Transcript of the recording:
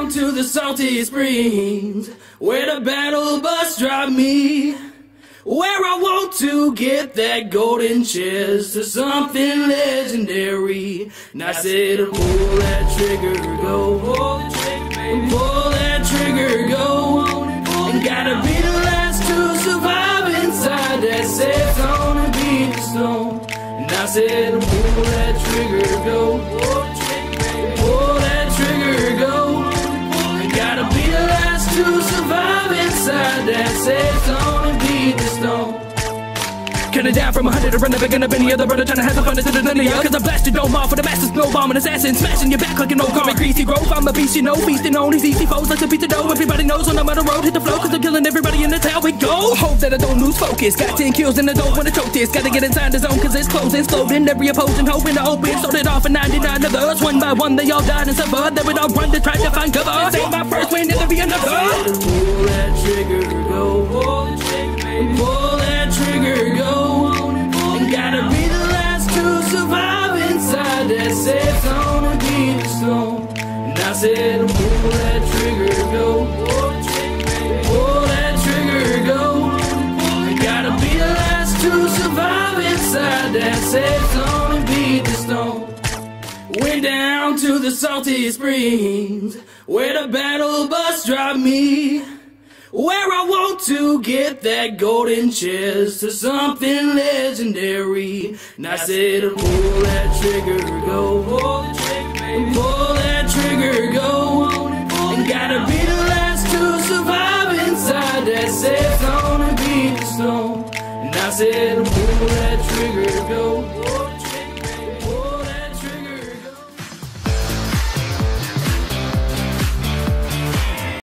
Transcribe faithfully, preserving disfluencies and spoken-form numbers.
down to the salty springs, where the battle bus dropped me, where I want to get that golden chest to something legendary. And I said, pull that trigger, go, pull the trigger, baby. Pull that trigger, go, and gotta be the last to survive inside that safe zone and beat the stone. And I said, pull that trigger, go, pull the trigger, baby. Pull that trigger, go, and gotta be the last to survive inside that safe zone and beat the stone. Cut it down from a hundred to run up again up any other brother trying to have some fun instead of none of y'all. Cause I blasted no more for the masters, no bomb and assassin, smashing your back like an old car. Greasy grove, I'm a beast, you know, feasting on these easy foes like a pizza dough. Everybody knows when I'm on the road, hit the flow, cause I'm killing everybody in the town. We go. Hope that I don't lose focus. Got ten kills and I don't wanna choke this. Gotta get inside the zone cause it's closing, slowing every opposing hope in the open. Started off in ninety-nine others, one by one they all died and suffered. They would all run to try to find cover. This ain't my first win, it'll be another. Pull that trigger, go, pull the trigger, baby. Pull that trigger, go. Gotta be the last to survive inside that safe zone and beat the stone. And I said, pull that trigger, go, pull the trigger, baby. Pull that trigger, go. And gotta be the last to survive inside that safe zone and beat the stone. Went down to the salty springs, where the battle bus dropped me, where I want to get that golden chest to something legendary. And I said, pull that trigger, go, pull the trigger, baby. Pull that trigger, go, and gotta be the last to survive inside that safe zone and beat the stone. And I said, pull that trigger, go.